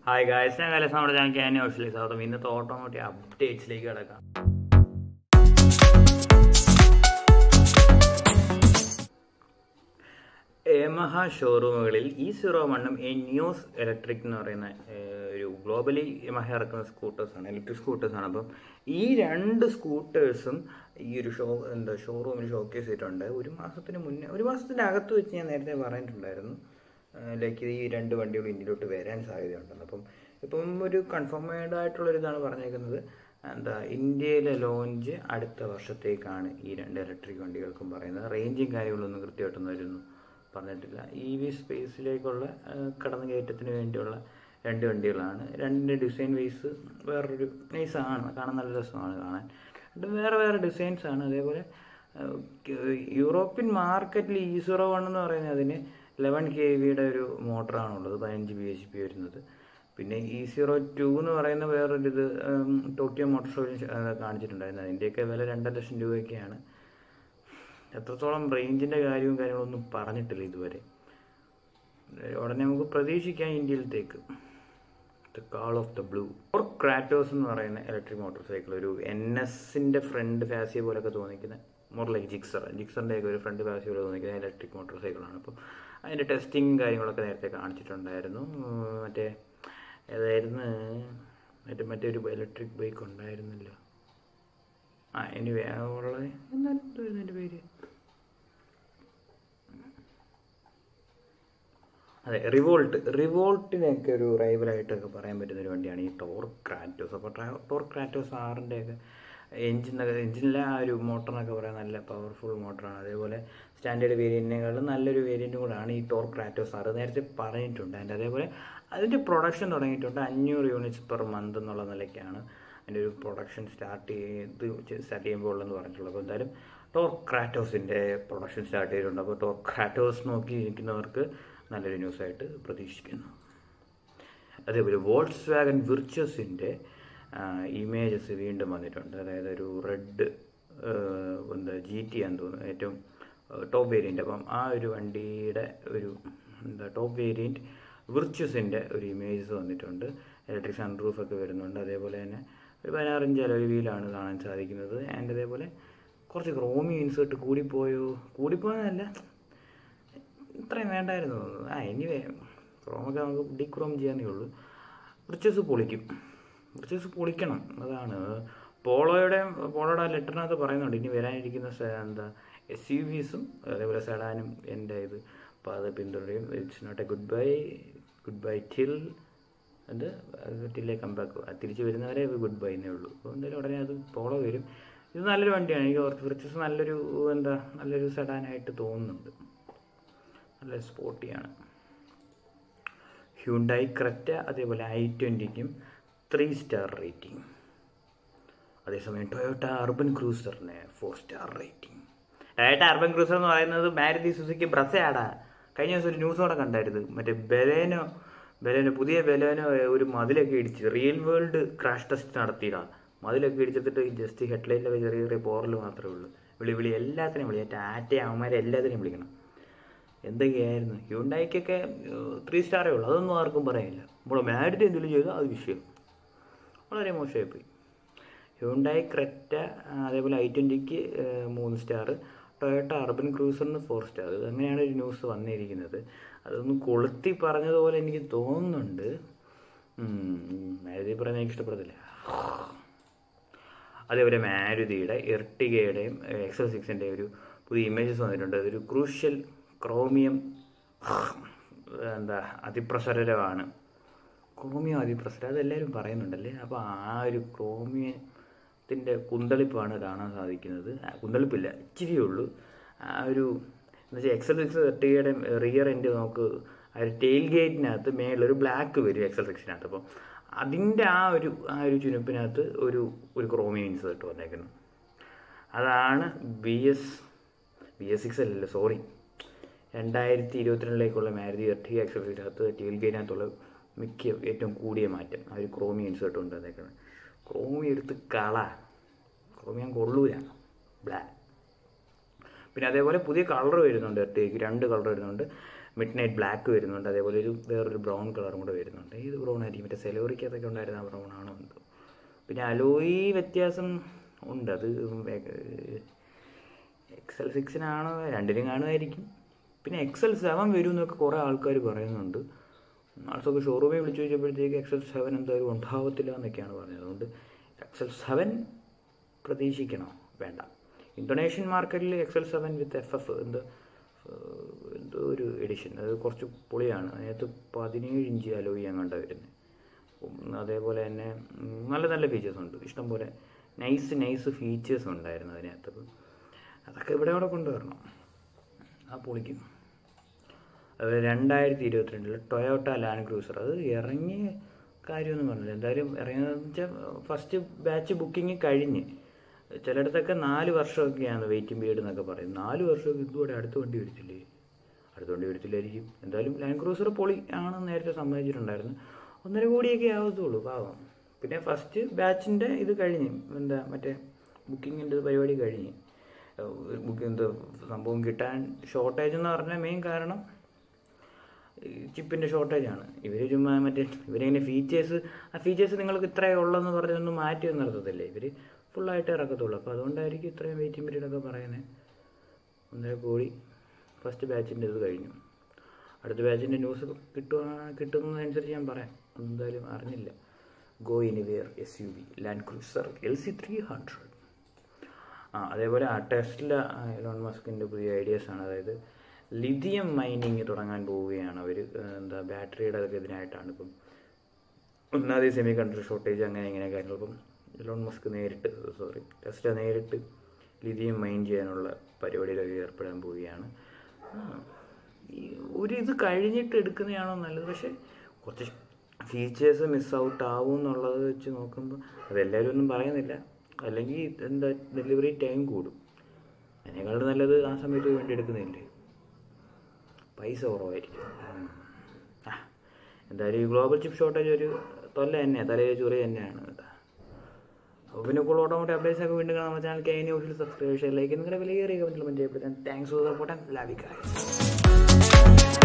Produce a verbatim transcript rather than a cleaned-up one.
Hi guys, ഞാൻ കലസ് നമ്മുടെ channel ഓഫീസിലേക്ക് സ്വാഗതം. ഇന്നത്തെ ഓട്ടോമോട്ടീവ് അപ്ഡേറ്റ്സിലേക്ക് കിടക്കാം. യമഹ ഷോറൂമുകളിൽ ഇ സീറോ വണ്ണും എ ന്യൂസ് ഇലക്ട്രിക് എന്ന് പറയുന്ന ഒരു ഗ്ലോബലി യമഹ ഇറക്കുന്ന സ്കൂട്ടേഴ്സാണ്, ഇലക്ട്രിക് സ്കൂട്ടേഴ്സാണ്. അപ്പം ഈ രണ്ട് സ്കൂട്ടേഴ്സും ഈ ഒരു ഷോ എന്താ ഷോറൂമിൽ ഷോക്കേസ് ചെയ്തിട്ടുണ്ട്. ഒരു മാസത്തിന് മുന്നേ ഒരു മാസത്തിൻ്റെ അകത്ത് വെച്ച് ഞാൻ നേരത്തെ പറഞ്ഞിട്ടുണ്ടായിരുന്നു ലൈക്ക് ഈ രണ്ട് വണ്ടികൾ ഇന്ത്യയിലോട്ട് വരാൻ സാധ്യതയുണ്ടെന്ന്. അപ്പം ഇപ്പം ഒരു കൺഫേംഡ് ആയിട്ടുള്ളൊരിതാണ് പറഞ്ഞേക്കുന്നത്. എന്താ ഇന്ത്യയിലെ ലോഞ്ച് അടുത്ത വർഷത്തേക്കാണ് ഈ രണ്ട് ഇലക്ട്രിക് വണ്ടികൾക്കും പറയുന്നത്. റേഞ്ചും കാര്യങ്ങളൊന്നും കൃത്യമായിട്ടൊന്നും വരുന്നു പറഞ്ഞിട്ടില്ല. ഇ വി സ്പേസിലേക്കുള്ള കടന്നുകയറ്റത്തിന് വേണ്ടിയുള്ള രണ്ട് വണ്ടികളാണ്. രണ്ടിൻ്റെ ഡിസൈൻ വൈസ് വേറൊരു നൈസാണ്, കാണാൻ നല്ല രസമാണ് കാണാൻ. രണ്ടും വേറെ വേറെ ഡിസൈൻസാണ്. അതേപോലെ യൂറോപ്യൻ മാർക്കറ്റിൽ ഇ സീറോ വൺ എന്ന് പറയുന്നത് അതിന് ലെവൻ കെ വിയുടെ ഒരു മോട്ടറാണുള്ളത്, പതിനഞ്ച് ബി എച്ച് പി വരുന്നത്. പിന്നെ ഇ സീറോ ടു എന്ന് പറയുന്ന വേറൊരു ഇത് ടോക്കിയോ മോട്ടോർ ഷോയിൽ കാണിച്ചിട്ടുണ്ടായിരുന്നു. അതിൻ്റെയൊക്കെ വില രണ്ടര ലക്ഷം രൂപയൊക്കെയാണ്. എത്രത്തോളം റേഞ്ചിൻ്റെ കാര്യവും കാര്യങ്ങളൊന്നും പറഞ്ഞിട്ടില്ല ഇതുവരെ. ഉടനെ നമുക്ക് പ്രതീക്ഷിക്കാം ഇന്ത്യയിലത്തേക്ക്. The call of the blue. Or Kratos എന്ന് പറയുന്ന ഇലക്ട്രിക് മോട്ടോർ സൈക്കിൾ, ഒരു എൻ എസിൻ്റെ ഫ്രണ്ട് ഫാസിയ പോലെയൊക്കെ തോന്നിക്കുന്ന മോർ ലൈക്ക് ജിക്സർ ജിക്സറിൻ്റെയൊക്കെ ഒരു ഫ്രണ്ട് ഫാസിയ പോലെ തോന്നിക്കുന്ന ഇലക്ട്രിക് മോട്ടോർ സൈക്കിളാണ്. അപ്പം അതിൻ്റെ ടെസ്റ്റിങ്ങും കാര്യങ്ങളൊക്കെ നേരത്തെ കാണിച്ചിട്ടുണ്ടായിരുന്നു. മറ്റേ ഏതായിരുന്നു മറ്റേ മറ്റൊരു ഇലക്ട്രിക് ബൈക്ക് ഉണ്ടായിരുന്നല്ലോ. ആ ഇനി ഉള്ളത് എന്നാലും എന്തായിരുന്നു എൻ്റെ പേര്, അതെ റിവോൾട്ട്. റിവോൾട്ടിനെയൊക്കെ ഒരു റൈവലായിട്ടൊക്കെ പറയാൻ പറ്റുന്നൊരു വണ്ടിയാണ് ഈ ടോർക്ക് ക്രാറ്റോസ്. അപ്പോൾ ടോർക്ക് ക്രാറ്റോസ് ആറിൻ്റെയൊക്കെ എഞ്ചിനൊക്കെ എഞ്ചിനിലെ ആ ഒരു മോട്ടറിനൊക്കെ പറയാൻ നല്ല പവർഫുൾ മോട്ടറാണ്. അതേപോലെ സ്റ്റാൻഡേർഡ് വേരിയൻറ്റിനേക്കാളും നല്ലൊരു വേരിയൻറ്റും കൂടെയാണ് ഈ ടോർക്ക് ക്രാറ്റോസ് ആറ്. നേരത്തെ പറഞ്ഞിട്ടുണ്ട്. അതിൻ്റെ അതേപോലെ അതിൻ്റെ പ്രൊഡക്ഷൻ തുടങ്ങിയിട്ടുണ്ട്. അഞ്ഞൂറ് യൂണിറ്റ്സ് പെർ മന്ത് എന്നുള്ള നിലയ്ക്കാണ് അതിൻ്റെ ഒരു പ്രൊഡക്ഷൻ സ്റ്റാർട്ട് ചെയ്ത് സ്റ്റാർട്ട് ചെയ്യുമ്പോൾ ഉള്ളതെന്ന് പറഞ്ഞിട്ടുള്ളത്. അപ്പോൾ എന്തായാലും ടോർക്ക് ക്രാറ്റോസിൻ്റെ പ്രൊഡക്ഷൻ സ്റ്റാർട്ട് ചെയ്തിട്ടുണ്ട്. അപ്പോൾ ടോർക്ക് ക്രാറ്റോസ് നോക്കി ഇരിക്കുന്നവർക്ക് നല്ലൊരു ന്യൂസായിട്ട് പ്രതീക്ഷിക്കുന്നു. അതേപോലെ വോൾക്സ് വാഗൺ വിർച്ചസിൻ്റെ ഇമേജസ് വീണ്ടും വന്നിട്ടുണ്ട്. അതായത് ഒരു റെഡ് എന്താ ജി ടി ആണെന്ന് തോന്നുന്നു, ഏറ്റവും ടോപ്പ് വേരിയൻ്റ്. അപ്പം ആ ഒരു വണ്ടിയുടെ ഒരു എന്താ ടോപ്പ് വേരിയൻറ്റ് വിർച്ചസിൻ്റെ ഒരു ഇമേജസ് വന്നിട്ടുണ്ട്. ഇലക്ട്രിക് സൺറൂഫൊക്കെ വരുന്നുണ്ട്. അതേപോലെ തന്നെ ഒരു പതിനാറിഞ്ച് അലോയ് വീലാണ് കാണാൻ സാധിക്കുന്നത്. ആൻഡ് അതേപോലെ കുറച്ച് ക്രോമി ഇൻസേർട്ട് കൂടിപ്പോയോ, കൂടിപ്പോയെന്നല്ല ഇത്രയും വേണ്ടായിരുന്നു തോന്നുന്നു. ആ എനിവേ ക്രോമൊക്കെ നമുക്ക് ഡി ക്രോം ചെയ്യാനേ ഉള്ളൂ. വിർച്ചസ് പൊളിക്കും, വിർച്ചസ് പൊളിക്കണം. അതാണ് പോളോയുടെ പോളോയുടെ ആ ലെറ്ററിനകത്ത് പറയുന്നുണ്ട് ഇനി വരാനിരിക്കുന്ന എന്താ എസ് യു വിസും അതേപോലെ സെഡാനും എൻ്റെ ഇത് പാത പിന്തുടരും. It's not a good bye good bye till അത് ടില്ലേ കംബാക്ക്, തിരിച്ച് വരുന്നവരെ ഗുഡ് ബൈ എന്നേ ഉള്ളൂ. അപ്പോൾ എന്തായാലും ഉടനെ അത് പോളോ വരും. ഇത് നല്ലൊരു വണ്ടിയാണ്. എനിക്ക് ഓർത്ത് വിർച്ചസ് നല്ലൊരു എന്താ നല്ലൊരു സെഡാനായിട്ട് തോന്നുന്നുണ്ട്, നല്ല സ്പോർട്ടിയാണ്. ഹ്യൂണ്ടായി ക്രെറ്റ അതേപോലെ ഐ ട്വൻറ്റിക്കും ത്രീ സ്റ്റാർ റേറ്റിംഗ്. അതേസമയം ടൊയോട്ട അർബൻ ക്രൂസറിന് four star rating. Toyota Urban Cruiser എന്ന് പറയുന്നത് മാരുതി സുസുക്കി ബ്രസയാടാ. കഴിഞ്ഞ ദിവസം ഒരു ന്യൂസോടെ കണ്ടായിരുന്നു. മറ്റേ ബലേനോ ബലേനോ പുതിയ ബലേനോ ഒരു മതിലൊക്കെ ഇടിച്ച് റിയൽ വേൾഡ് ക്രാഷ് ടെസ്റ്റ് നടത്തിയതാണ്. മതിലൊക്കെ ഇടിച്ചിട്ട് ജസ്റ്റ് ഹെഡ്ലൈറ്റിലൊക്കെ ചെറിയ ചെറിയ പോറൽ മാത്രമേ ഉള്ളൂ. വിളി വിളി എല്ലാത്തിനെയും വിളി, ടാറ്റ അവന്മാരെ എല്ലാത്തിനെയും വിളിക്കണം. എന്തൊക്കെയായിരുന്നു. ഹ്യൂണ്ടായിക്കൊക്കെ ത്രീ സ്റ്റാറേ ഉള്ളൂ, അതൊന്നും ആർക്കും പറയാനില്ല. നമ്മുടെ മാരുതി എന്തെങ്കിലും ചെയ്താൽ അത് വിഷയം, വളരെ മോശമായിപ്പോയി. ഹ്യൂണ്ടായി ക്രെറ്റ അതേപോലെ ഐ ട്വൻറ്റിക്ക് മൂന്ന് സ്റ്റാർ, ടൊയോട്ട അർബൻ ക്രൂസറിന് ഫോർ സ്റ്റാർ. ഇത് അങ്ങനെയാണ് ഒരു ന്യൂസ് വന്നിരിക്കുന്നത്. അതൊന്നും കൊളുത്തി പറഞ്ഞതുപോലെ എനിക്ക് തോന്നുന്നുണ്ട്. മാരുതി പറഞ്ഞാൽ എനിക്ക് ഇഷ്ടപ്പെടത്തില്ല. അതേപോലെ മാരുതിയുടെ എർട്ടിഗയുടെയും എക്സൽ സിക്സിൻ്റെ ഒരു പുതിയ ഇമേജസ് വന്നിട്ടുണ്ട്. അതൊരു ക്രൂഷ്യൽ ക്രോമിയം എന്താ അതിപ്രസരമാണ്. ക്രോമിയം അതിപ്രസരം അതെല്ലാവരും പറയുന്നുണ്ടല്ലേ. അപ്പോൾ ആ ഒരു ക്രോമിയത്തിൻ്റെ കുന്തളിപ്പാണ് കാണാൻ സാധിക്കുന്നത്. കുന്തളിപ്പില്ല, ഇച്ചിരിയേ ഉള്ളൂ. ആ ഒരു എന്ന് വെച്ചാൽ എക്സൽ സിക്സ് എർട്ടിഗയുടെ റിയർ എൻഡ് നമുക്ക് ആ ഒരു ടെയിൽ ഗേറ്റിനകത്ത് മേളിലൊരു ബ്ലാക്ക് വരും എക്സൽ സിക്സിനകത്ത്. അപ്പം അതിൻ്റെ ആ ഒരു ആ ഒരു ചുനുപ്പിനകത്ത് ഒരു ഒരു ക്രോമിയം ഇൻസേർട്ട് വന്നേക്കുന്നു. അതാണ് B S B S six അല്ലല്ലോ സോറി രണ്ടായിരത്തി ഇരുപത്തിരണ്ടിലേക്കുള്ള മാരുതി എർട്ടിഗ എക്സൽ സിക്സിനകത്ത് ടെയിൽ ഗേറ്റിനകത്തുള്ള മിക്ക ഏറ്റവും കൂടിയ മാറ്റം ആ ഒരു ക്രോമിയം ഇൻസേർട്ട് ഉണ്ട് വന്നേക്കുന്നത്. ക്രോമിയം എടുത്ത് കള, ക്രോമിയം കൊള്ളൂല, ബ്ലാക്ക്. പിന്നെ അതേപോലെ പുതിയ കളർ വരുന്നുണ്ട് എർട്ടിഗയ്ക്ക്, രണ്ട് കളർ വരുന്നുണ്ട്. മിഡ് നൈറ്റ് ബ്ലാക്ക് വരുന്നുണ്ട്, അതേപോലെ ഒരു വേറൊരു ബ്രൗൺ കളറും കൂടെ വരുന്നുണ്ട്. ഏത് ബ്രൗൺ ആയിരിക്കും? മറ്റേ സെലോറിക്കകത്തൊക്കെ ഉണ്ടായിരുന്ന ആ ബ്രൗൺ ആണോ എന്തോ. പിന്നെ അലോയി വ്യത്യാസം ഉണ്ട്, അത് എക്സ് എൽ സിക്സിനാണോ രണ്ടിനും കാണുമായിരിക്കും. പിന്നെ എക്സ് എൽ സെവൻ വരും എന്നൊക്കെ കുറേ ആൾക്കാർ പറയുന്നുണ്ട്. ആൾസൊക്കെ ഷോറൂമിൽ വിളിച്ചു ചോദിച്ചപ്പോഴത്തേക്ക് എക്സ് എൽ സെവൻ എന്തായാലും ഉണ്ടാവത്തില്ല എന്നൊക്കെയാണ് പറഞ്ഞത്. അതുകൊണ്ട് എക്സ് എൽ സെവൻ പ്രതീക്ഷിക്കണോ? വേണ്ട. ഇന്തോനേഷ്യൻ മാർക്കറ്റിൽ X L seven with F F എന്തോ എന്തോ ഒരു എഡിഷൻ, അത് കുറച്ച് പൊളിയാണ്. അതിനകത്ത് പതിനേഴ് ഇഞ്ച് അലോയി അങ്ങോട്ടാണ് വരുന്നത്. അതേപോലെ തന്നെ നല്ല നല്ല ഫീച്ചേഴ്സ് ഉണ്ട്, ഇഷ്ടംപോലെ നൈസ് നൈസ് ഫീച്ചേഴ്സ് ഉണ്ടായിരുന്നു അതിനകത്ത്. അതൊക്കെ ഇവിടെ അവിടെ കൊണ്ടുവരണം, ആ പൊളിക്കും. അതുപോലെ രണ്ടായിരത്തി ഇരുപത്തിരണ്ടിൽ ടൊയോട്ട ലാൻഡ് ക്രൂസർ, അത് ഇറങ്ങിയ കാര്യമൊന്നും പറഞ്ഞില്ല. എന്തായാലും ഇറങ്ങിയതെന്ന് വെച്ചാൽ ഫസ്റ്റ് ബാച്ച് ബുക്കിങ് കഴിഞ്ഞ്, ചിലയിടത്തൊക്കെ നാല് വർഷമൊക്കെയാണ് വെയിറ്റിംഗ് പീരീഡ് എന്നൊക്കെ പറയും. നാല് വർഷമൊക്കെ ഇതുകൂടെ അടുത്ത വണ്ടി വരത്തില്ലേ? അടുത്ത വണ്ടി വരത്തില്ലായിരിക്കും. എന്തായാലും ലാൻഡ് ക്രൂസർ പൊളി ആണെന്ന് നേരത്തെ സമ്മതിച്ചിട്ടുണ്ടായിരുന്നു. ഒന്നര കോടിയൊക്കെ ആവത്തുള്ളൂ പാവം. പിന്നെ ഫസ്റ്റ് ബാച്ചിൻ്റെ ഇത് കഴിഞ്ഞ്, എന്താ മറ്റേ ബുക്കിങ്ങിൻ്റെ പരിപാടി കഴിഞ്ഞ്, ബുക്ക് എന്ത് സംഭവം കിട്ടാൻ ഷോർട്ടേജ് എന്ന് പറഞ്ഞാൽ മെയിൻ കാരണം ചിപ്പിൻ്റെ ഷോർട്ടേജാണ്. ഇവർ ചുമ്മാ മറ്റേ ഇവരിങ്ങനെ ഫീച്ചേഴ്സ് ആ ഫീച്ചേഴ്സ് നിങ്ങൾക്ക് ഇത്രയേ ഉള്ളെന്ന് പറഞ്ഞൊന്നും മാറ്റി ഒന്നും നടത്തത്തില്ലേ, ഇവർ ഫുള്ളായിട്ട് ഇറക്കത്തുള്ളൂ. അപ്പോൾ അതുകൊണ്ടായിരിക്കും ഇത്രയും വെയിറ്റിംഗ് പീരീഡൊക്കെ പറയുന്നത്. ഒന്നര കോടി ഫസ്റ്റ് ബാച്ചിൻ്റെ ഇത് കഴിഞ്ഞു. അടുത്ത ബാച്ചിൻ്റെ ന്യൂസ് കിട്ടുക കിട്ടുന്നതനുസരിച്ച് ഞാൻ പറയാം. എന്തായാലും അറിഞ്ഞില്ല. Go anywhere S U V land cruiser L C three hundred. ആ അതേപോലെ ആ ടെസ്ല എലോൺ മസ്കിൻ്റെ പുതിയ ഐഡിയാസാണ്. അതായത് ലിഥിയം മൈനിങ് തുടങ്ങാൻ പോവുകയാണ് അവർ. എന്താ ബാറ്ററിയുടെ അതൊക്കെ ഇതിനായിട്ടാണ്. ഇപ്പം ഒന്നാമത് സെമി കണ്ടക്ടർ ഷോർട്ടേജ് അങ്ങനെ ഇങ്ങനെ കാര്യങ്ങൾ. ഇപ്പം എലോൺ മസ്ക് നേരിട്ട് സോറി ടെസ്ല നേരിട്ട് ലിഥിയം മൈൻ ചെയ്യാനുള്ള പരിപാടിയിലൊക്കെ ഏർപ്പെടാൻ പോവുകയാണ്. ഈ ഒരു ഇത് കഴിഞ്ഞിട്ട് എടുക്കുന്നതാണോ നല്ലത്? പക്ഷേ കുറച്ച് ഫീച്ചേഴ്സ് മിസ് ഔട്ട് ആവും എന്നുള്ളത് വെച്ച് നോക്കുമ്പോൾ അതെല്ലാവരും ഒന്നും പറയുന്നില്ല. അല്ലെങ്കിൽ എന്താ ഡെലിവറി ടൈം കൂടും. അതിനേക്കാളും നല്ലത് ആ സമയത്ത് വേണ്ടി എടുക്കുന്നില്ലേ, പൈസ കുറവായിരിക്കും. ആ എന്തായാലും ഈ ഗ്ലോബൽ ചിപ്പ് ഷോർട്ടേജ് ഒരു തൊല്ല തന്നെയാണ്, തലയിൽ ചുറി തന്നെയാണ്. അപ്പോൾ പിന്നെ കൂടുതൽ ഓട്ടോമോട്ടീവ് അപ്ഡേറ്റ്സ് ഒക്കെ വീണ്ടും കാണാൻ നമ്മുടെ ചാനൽ കെ ന്യൂസിൽ സബ്സ്ക്രൈബ് ചെയ്യലേക്ക് നിങ്ങളുടെ വിലയേറിയ കമൻറ്റിൽ ചെയ്യപ്പെടുത്താൻ thanks for support and love you guys.